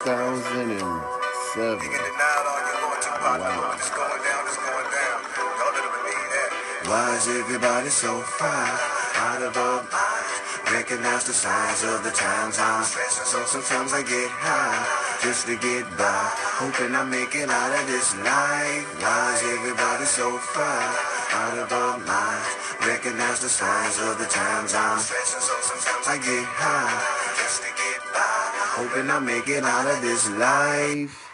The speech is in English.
2007. Wow. Why is everybody so fine? Out of our minds. Recognize the signs of the times I'm stressing, so sometimes I get high just to get by, hoping I make it out of this life. Why is everybody so fine? Out of our minds. Recognize the signs of the times I'm stressing, so sometimes I get high just to get by, hoping I make it out of this life.